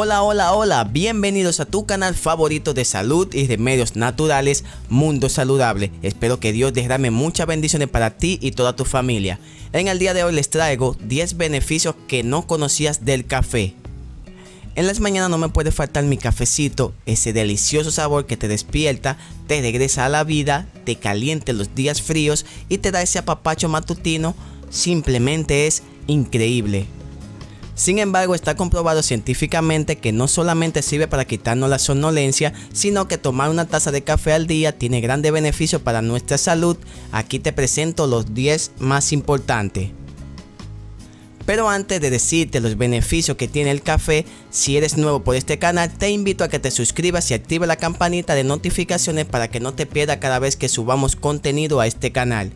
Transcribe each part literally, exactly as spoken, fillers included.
Hola, hola, hola, bienvenidos a tu canal favorito de salud y remedios naturales, Mundo Saludable. Espero que Dios derrame muchas bendiciones para ti y toda tu familia. En el día de hoy les traigo diez beneficios que no conocías del café. En las mañanas no me puede faltar mi cafecito, ese delicioso sabor que te despierta, te regresa a la vida, te calienta los días fríos y te da ese apapacho matutino. Simplemente es increíble. Sin embargo, está comprobado científicamente que no solamente sirve para quitarnos la somnolencia, sino que tomar una taza de café al día tiene grandes beneficios para nuestra salud. Aquí te presento los diez más importantes. Pero antes de decirte los beneficios que tiene el café, si eres nuevo por este canal, te invito a que te suscribas y active la campanita de notificaciones para que no te pierdas cada vez que subamos contenido a este canal.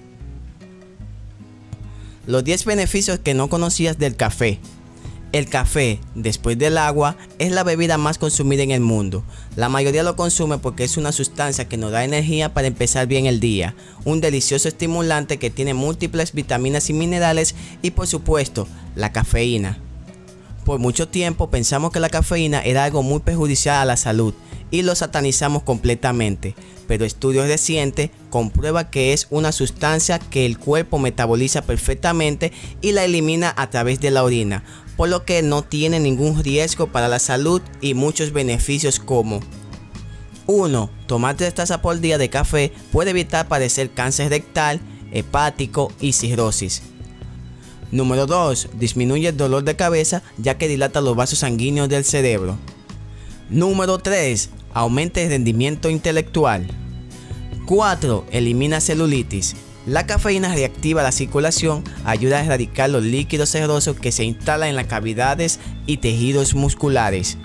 Los diez beneficios que no conocías del café. El café, después del agua, es la bebida más consumida en el mundo. La mayoría lo consume porque es una sustancia que nos da energía para empezar bien el día. Un delicioso estimulante que tiene múltiples vitaminas y minerales y, por supuesto, la cafeína. Por mucho tiempo pensamos que la cafeína era algo muy perjudicial a la salud y lo satanizamos completamente. Pero estudios recientes comprueban que es una sustancia que el cuerpo metaboliza perfectamente y la elimina a través de la orina, por lo que no tiene ningún riesgo para la salud y muchos beneficios como uno. Tomar tres tazas por día de café puede evitar padecer cáncer rectal, hepático y cirrosis. Número dos. Disminuye el dolor de cabeza ya que dilata los vasos sanguíneos del cerebro. Número tres. Aumenta el rendimiento intelectual. cuatro. Elimina celulitis. La cafeína reactiva la circulación, ayuda a erradicar los líquidos serosos que se instalan en las cavidades y tejidos musculares.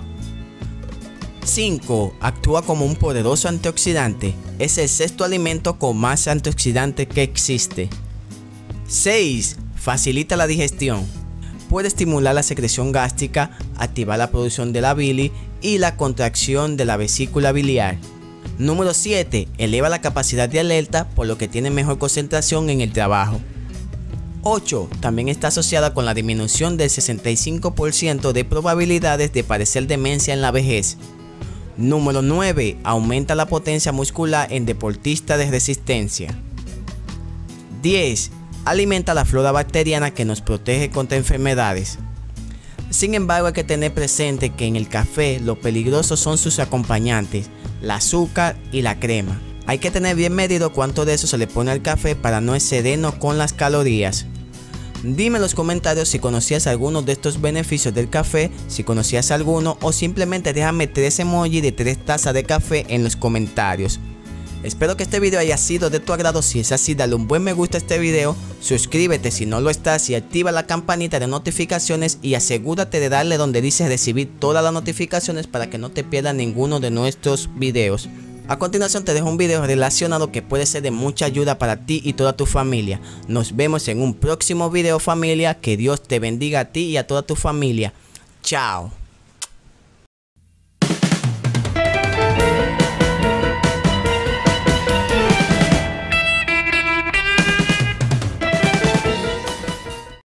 cinco. Actúa como un poderoso antioxidante. Es el sexto alimento con más antioxidantes que existe. seis. Facilita la digestión. Puede estimular la secreción gástrica, activar la producción de la bilis y la contracción de la vesícula biliar. Número siete. Eleva la capacidad de alerta, por lo que tiene mejor concentración en el trabajo. ocho. También está asociada con la disminución del sesenta y cinco por ciento de probabilidades de padecer demencia en la vejez. Número nueve. Aumenta la potencia muscular en deportistas de resistencia. diez. Alimenta la flora bacteriana que nos protege contra enfermedades. Sin embargo, hay que tener presente que en el café lo peligroso son sus acompañantes, el azúcar y la crema. Hay que tener bien medido cuánto de eso se le pone al café para no excedernos con las calorías. Dime en los comentarios si conocías alguno de estos beneficios del café, si conocías alguno, o simplemente déjame tres emojis de tres tazas de café en los comentarios. Espero que este video haya sido de tu agrado. Si es así, dale un buen me gusta a este video, suscríbete si no lo estás y activa la campanita de notificaciones y asegúrate de darle donde dice recibir todas las notificaciones para que no te pierdas ninguno de nuestros videos. A continuación te dejo un video relacionado que puede ser de mucha ayuda para ti y toda tu familia. Nos vemos en un próximo video, familia. Que Dios te bendiga a ti y a toda tu familia. Chao.